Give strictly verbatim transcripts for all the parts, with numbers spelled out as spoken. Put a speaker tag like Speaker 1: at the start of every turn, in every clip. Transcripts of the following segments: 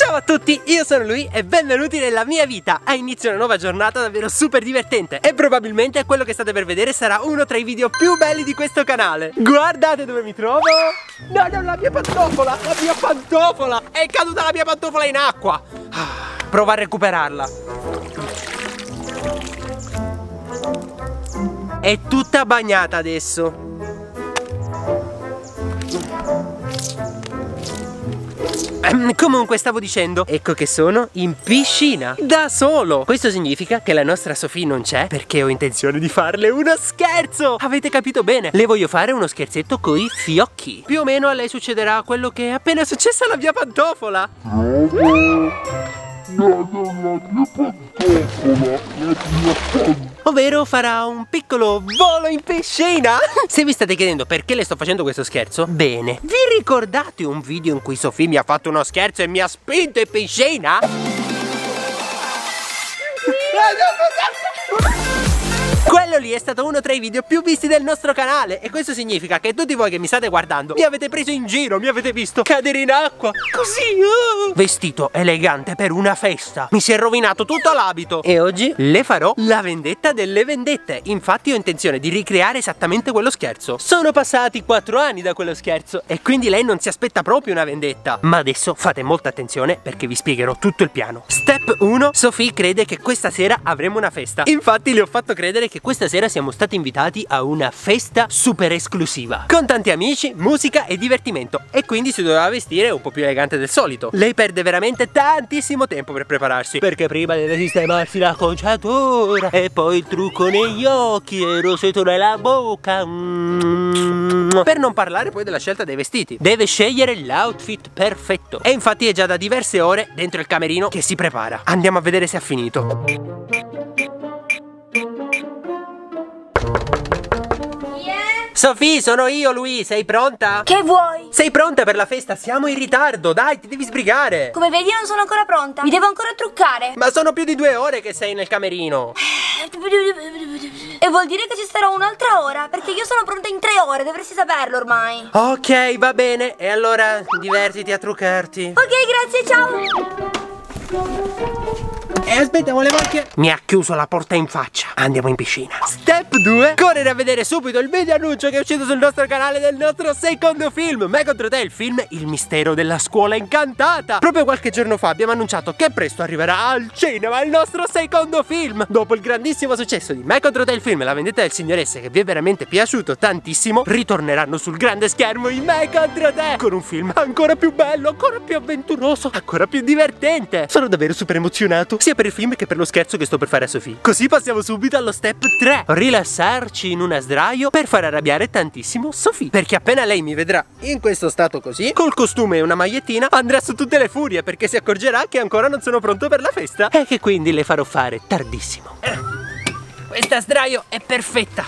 Speaker 1: Ciao a tutti, io sono lui e benvenuti nella mia vita. Ha inizio una nuova giornata davvero super divertente e probabilmente quello che state per vedere sarà uno tra i video più belli di questo canale. Guardate dove mi trovo. No, no, la mia pantofola, la mia pantofola. È caduta la mia pantofola in acqua. Prova a recuperarla. È tutta bagnata adesso. Comunque stavo dicendo, ecco che sono in piscina da solo. Questo significa che la nostra Sofì non c'è perché ho intenzione di farle uno scherzo. Avete capito bene? Le voglio fare uno scherzetto coi fiocchi. Più o meno a lei succederà quello che è appena successo alla mia pantofola. Ovvero farà un piccolo volo in piscina. Se vi state chiedendo perché le sto facendo questo scherzo, bene, vi ricordate un video in cui Sofì mi ha fatto uno scherzo e mi ha spinto in piscina? Quello lì è stato uno tra i video più visti del nostro canale. E questo significa che tutti voi che mi state guardando mi avete preso in giro, mi avete visto cadere in acqua così, uh. vestito elegante per una festa. Mi si è rovinato tutto l'abito. E oggi le farò la vendetta delle vendette. Infatti ho intenzione di ricreare esattamente quello scherzo. Sono passati quattro anni da quello scherzo e quindi lei non si aspetta proprio una vendetta. Ma adesso fate molta attenzione perché vi spiegherò tutto il piano. Step uno. Sofì crede che questa sera avremo una festa. Infatti le ho fatto credere che questa sera siamo stati invitati a una festa super esclusiva con tanti amici, musica e divertimento. E quindi si doveva vestire un po' più elegante del solito. Lei perde veramente tantissimo tempo per prepararsi, perché prima deve sistemarsi la conciatura e poi il trucco negli occhi e il rosetto nella bocca. mm. Per non parlare poi della scelta dei vestiti. Deve scegliere l'outfit perfetto. E infatti è già da diverse ore dentro il camerino che si prepara. Andiamo a vedere se ha finito. Sofì, sono io, lui, sei pronta?
Speaker 2: Che vuoi?
Speaker 1: Sei pronta per la festa? Siamo in ritardo, dai, ti devi sbrigare.
Speaker 2: Come vedi non sono ancora pronta, mi devo ancora truccare.
Speaker 1: Ma sono più di due ore che sei nel camerino.
Speaker 2: E vuol dire che ci starò un'altra ora, perché io sono pronta in tre ore, dovresti saperlo ormai.
Speaker 1: Ok, va bene, e allora divertiti a truccarti.
Speaker 2: Ok, grazie, ciao.
Speaker 1: E aspetta, volevo anche... Mi ha chiuso la porta in faccia. Andiamo in piscina. Step due. Correre a vedere subito il video annuncio che è uscito sul nostro canale del nostro secondo film, Me contro te, il film Il mistero della scuola incantata. Proprio qualche giorno fa abbiamo annunciato che presto arriverà al cinema il nostro secondo film. Dopo il grandissimo successo di Me contro te, il film La vendetta del signor S, che vi è veramente piaciuto tantissimo, ritorneranno sul grande schermo in Me contro te, con un film ancora più bello, ancora più avventuroso, ancora più divertente. Sono davvero super emozionato, sia per il film che per lo scherzo che sto per fare a Sofì. Così passiamo subito allo step tre. Rilassarci in una sdraio per far arrabbiare tantissimo Sofì, perché appena lei mi vedrà in questo stato così, col costume e una magliettina, andrà su tutte le furie, perché si accorgerà che ancora non sono pronto per la festa e che quindi le farò fare tardissimo. eh, Questa sdraio è perfetta.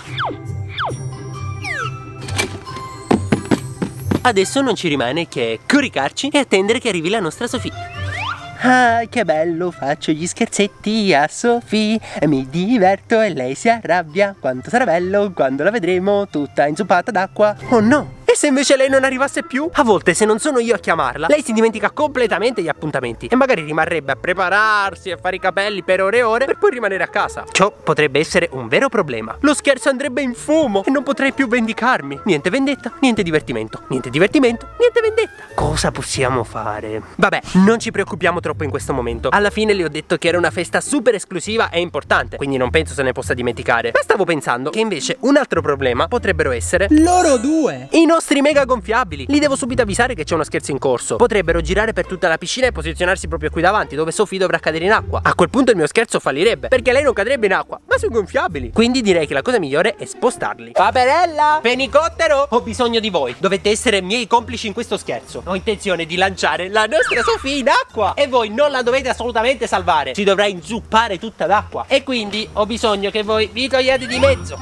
Speaker 1: Adesso non ci rimane che coricarci e attendere che arrivi la nostra Sofì. Ah, che bello, faccio gli scherzetti a Sofì, mi diverto e lei si arrabbia. Quanto sarà bello quando la vedremo tutta inzuppata d'acqua. Oh no! E se invece lei non arrivasse più? A volte, se non sono io a chiamarla, lei si dimentica completamente gli appuntamenti e magari rimarrebbe a prepararsi, a fare i capelli per ore e ore per poi rimanere a casa. Ciò potrebbe essere un vero problema. Lo scherzo andrebbe in fumo e non potrei più vendicarmi. Niente vendetta, niente divertimento. Niente divertimento, niente vendetta. Cosa possiamo fare? Vabbè, non ci preoccupiamo troppo in questo momento. Alla fine le ho detto che era una festa super esclusiva e importante, quindi non penso se ne possa dimenticare. Ma stavo pensando che invece un altro problema potrebbero essere loro due, i nostri mega gonfiabili. Li devo subito avvisare che c'è uno scherzo in corso. Potrebbero girare per tutta la piscina e posizionarsi proprio qui davanti, dove Sofì dovrà cadere in acqua. A quel punto il mio scherzo fallirebbe, perché lei non cadrebbe in acqua, ma sui gonfiabili. Quindi direi che la cosa migliore è spostarli. Paperella, fenicottero, ho bisogno di voi. Dovete essere miei complici in questo scherzo. Ho intenzione di lanciare la nostra Sofì in acqua e voi non la dovete assolutamente salvare. Si dovrà inzuppare tutta d'acqua e quindi ho bisogno che voi vi togliate di mezzo.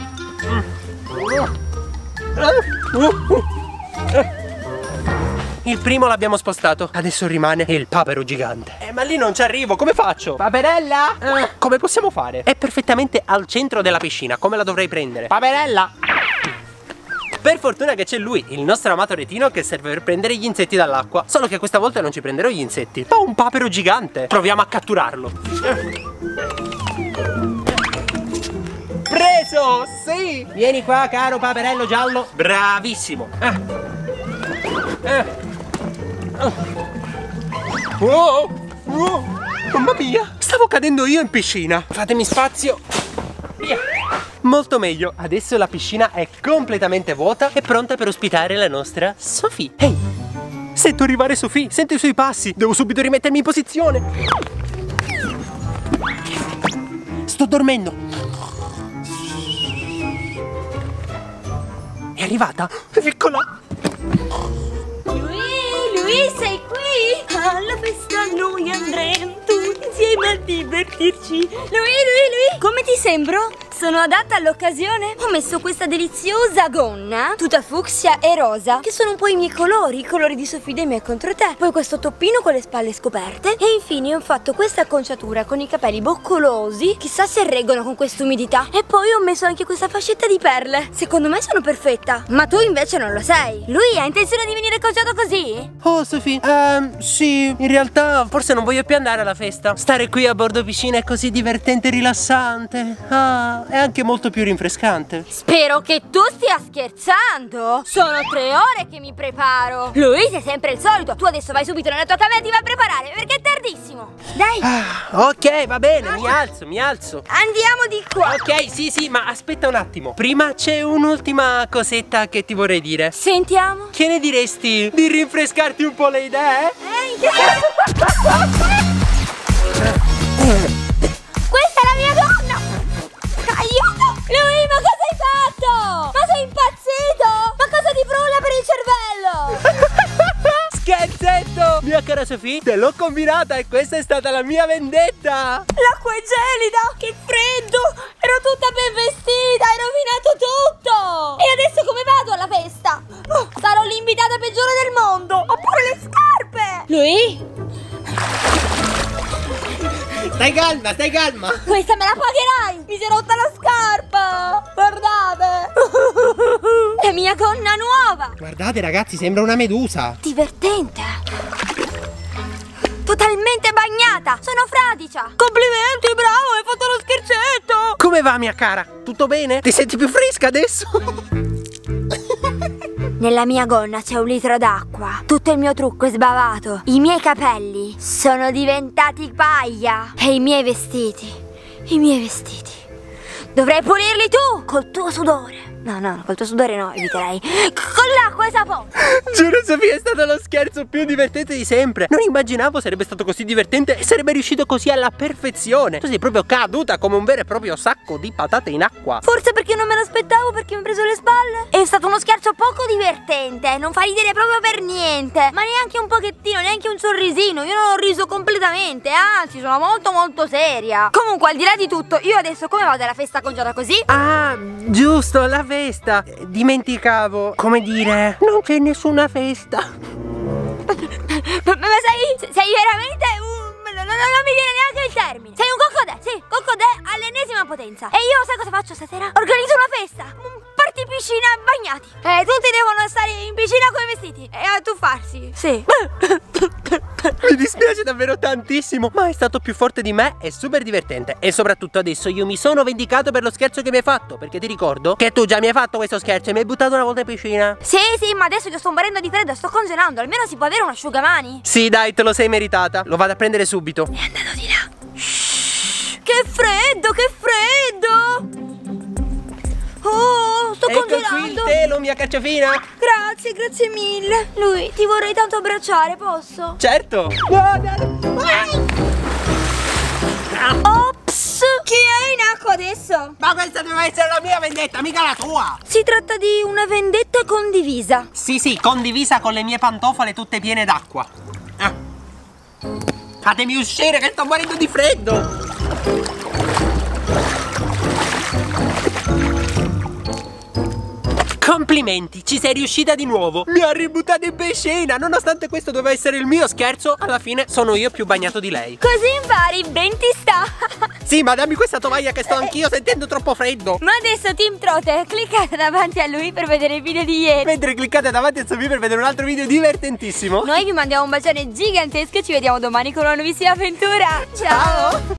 Speaker 1: Il primo l'abbiamo spostato, adesso rimane il papero gigante. Eh, ma lì non ci arrivo, come faccio? Paperella? Eh, come possiamo fare? È perfettamente al centro della piscina, come la dovrei prendere? Paperella? Per fortuna che c'è lui, il nostro amato retino, che serve per prendere gli insetti dall'acqua. Solo che questa volta non ci prenderò gli insetti, ma un papero gigante. Proviamo a catturarlo. Preso! Sì! Vieni qua, caro paperello giallo. Bravissimo. Ah. Eh. Oh. Oh. Mamma mia, stavo cadendo io in piscina. Fatemi spazio. Via. Molto meglio. Adesso la piscina è completamente vuota e pronta per ospitare la nostra Sophie. Ehi, sento arrivare Sophie, sento i suoi passi. Devo subito rimettermi in posizione. Sto dormendo. È arrivata? Eccola.
Speaker 2: Lui, lui, sei qui? Alla festa noi andremo tutti insieme a divertirci. Lui, lui, lui, come ti sembro? Sono adatta all'occasione? Ho messo questa deliziosa gonna, tutta fucsia e rosa, che sono un po' i miei colori, i colori di Sophie dei miei contro te. Poi questo toppino con le spalle scoperte. E infine ho fatto questa acconciatura con i capelli boccolosi. Chissà se reggono con questa umidità. E poi ho messo anche questa fascetta di perle. Secondo me sono perfetta. Ma tu invece non lo sei. Lui ha intenzione di venire acconciato così?
Speaker 1: Oh Sophie, ehm, sì, in realtà forse non voglio più andare alla festa. Stare qui a bordo piscina è così divertente e rilassante. Ah, è anche molto più rinfrescante.
Speaker 2: Spero che tu stia scherzando. Sono tre ore che mi preparo. Lui sei sempre il solito. Tu adesso vai subito nella tua camera e ti vai a preparare, perché è tardissimo. Dai.
Speaker 1: Ah, ok, va bene, mi alzo, mi alzo.
Speaker 2: Andiamo di qua.
Speaker 1: Ok, sì, sì, ma aspetta un attimo. Prima c'è un'ultima cosetta che ti vorrei dire.
Speaker 2: Sentiamo.
Speaker 1: Che ne diresti di rinfrescarti un po' le idee?
Speaker 2: Eh, in che senso? Questa è la mia donna. Aiuto! Lui, ma cosa hai fatto? Ma sei impazzito? Ma cosa ti frulla per il cervello?
Speaker 1: Scherzetto! Mia cara Sophie, te l'ho combinata e questa è stata la mia vendetta.
Speaker 2: L'acqua è gelida! Che freddo! Ero tutta ben vestita, hai rovinato tutto! E adesso come vado alla festa? Oh, sarò l'invitata peggiore del mondo! Ho pure le scarpe! Lui?
Speaker 1: Stai calma, stai calma.
Speaker 2: Questa me la pagherai! Mi si è rotta la scarpa! Guardate! La mia gonna nuova!
Speaker 1: Guardate ragazzi, sembra una medusa.
Speaker 2: Divertente! Totalmente bagnata! Sono fradicia! Complimenti, bravo, hai fatto lo scherzetto!
Speaker 1: Come va mia cara? Tutto bene? Ti senti più fresca adesso?
Speaker 2: Nella mia gonna c'è un litro d'acqua. Tutto il mio trucco è sbavato. I miei capelli sono diventati paia. E i miei vestiti, i miei vestiti dovrei pulirli tu col tuo sudore. No, no, col tuo sudore no, eviterei. Con l'acqua e sapone.
Speaker 1: Giuro Sophie, è stato lo scherzo più divertente di sempre. Non immaginavo sarebbe stato così divertente e sarebbe riuscito così alla perfezione. Tu sei proprio caduta come un vero e proprio sacco di patate in acqua.
Speaker 2: Forse perché non me l'aspettavo, perché mi ho preso le spalle. È stato uno scherzo poco divertente. Non fa ridere proprio per niente. Ma neanche un pochettino, neanche un sorrisino. Io non ho riso completamente, anzi sono molto molto seria. Comunque, al di là di tutto, io adesso come vado alla festa congiata così?
Speaker 1: Ah, giusto, la festa. Dimenticavo, come dire, non c'è nessuna festa.
Speaker 2: Ma, ma sei, sei veramente un... Non, non mi viene neanche il termine. Sei un coccodè, sì, coccodè all'ennesima potenza. E io sai cosa faccio stasera? Organizzo una festa, un party piscina bagnati. E tutti devono stare in piscina con i vestiti e a tuffarsi. Sì.
Speaker 1: Mi dispiace davvero tantissimo, ma è stato più forte di me e super divertente. E soprattutto adesso io mi sono vendicato per lo scherzo che mi hai fatto, perché ti ricordo che tu già mi hai fatto questo scherzo e mi hai buttato una volta in piscina.
Speaker 2: Sì, sì, ma adesso io sto morendo di freddo e sto congelando. Almeno si può avere un asciugamani.
Speaker 1: Sì, dai, te lo sei meritata. Lo vado a prendere subito.
Speaker 2: È andato di là. Shhh. Che freddo, che freddo. Oh, sto
Speaker 1: ecco
Speaker 2: congelando.
Speaker 1: qui il telo, mia cacciafina.
Speaker 2: Grazie, grazie mille. Lui, ti vorrei tanto abbracciare, posso?
Speaker 1: Certo.
Speaker 2: Ops, chi è in acqua adesso?
Speaker 1: Ma questa deve essere la mia vendetta, mica la tua.
Speaker 2: Si tratta di una vendetta condivisa.
Speaker 1: Sì, sì, condivisa con le mie pantofole tutte piene d'acqua. Ah. Fatemi uscire che sto morendo di freddo. Complimenti, ci sei riuscita di nuovo. Mi ha ributtato in piscina. Nonostante questo doveva essere il mio scherzo, alla fine sono io più bagnato di lei.
Speaker 2: Così impari, ben ti sta.
Speaker 1: Sì, ma dammi questa tovaglia che sto anch'io sentendo troppo freddo.
Speaker 2: Ma adesso Team Trotter, cliccate davanti a lui per vedere il video di ieri.
Speaker 1: Mentre cliccate davanti a Sofì per vedere un altro video divertentissimo.
Speaker 2: Noi vi mandiamo un bacione gigantesco e ci vediamo domani con una nuovissima avventura. Ciao!